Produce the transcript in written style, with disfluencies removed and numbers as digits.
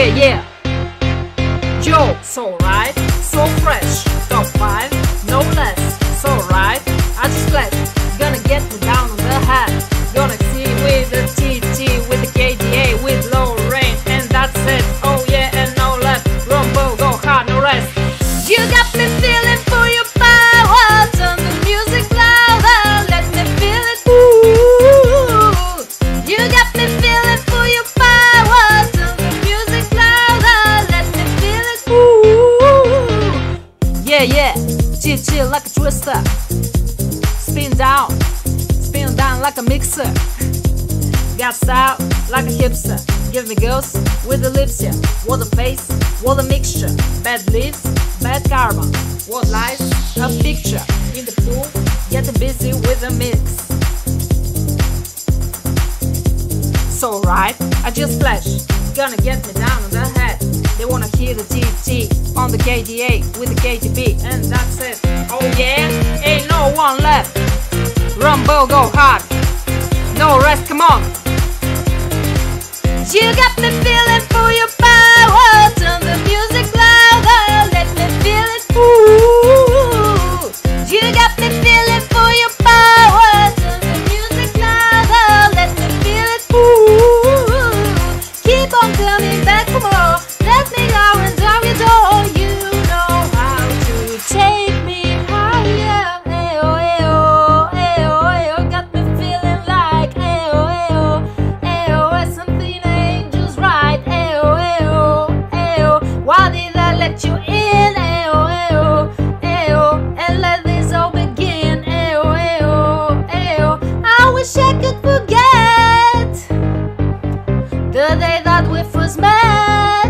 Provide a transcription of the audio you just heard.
Yeah, yeah. Yo, so right, so fresh. Top 5, no less. So right, I just blessed. Gonna get me down on the hat. Gonna see with the TT, with the KDA, with low rain, and that's it. Oh yeah, and no left. Rumble, go hard, no rest. You got me feeling for your power. Turn the music louder, let me feel it. Ooh, you got me feeling for your power. Turn the music louder, let me feel it. Ooh, yeah, yeah. Chill like a twister. Spin down like a mixer. Got style like a hipster. Give me girls with the lips, yeah. What a face, what a mixture. Bad lips, bad karma. What lies, a picture. In the pool, getting busy with the mix. So right, I just flash. Gonna get me down on the head. They wanna hear the TT on the KDA with the KTB, and that's it. Oh yeah, ain't no one left. Rumble, go hard, no rest, come on. You got me feeling for your power. Turn the music louder, let me feel it. Ooh, you got me feeling for your power. Turn the music louder, let me feel it. Ooh, keep on coming back for more. Let me go and down your door. You know how to take me higher. Ayo, ayo, ayo, ayo. Got me feeling like ayo, ayo, ayo. Something ain't just right. Ayo, ayo, ayo. Why did I let you in? Ayo, ayo, ayo. And let this all begin. Ayo, ayo, ayo. I wish I could forget the day that we first met.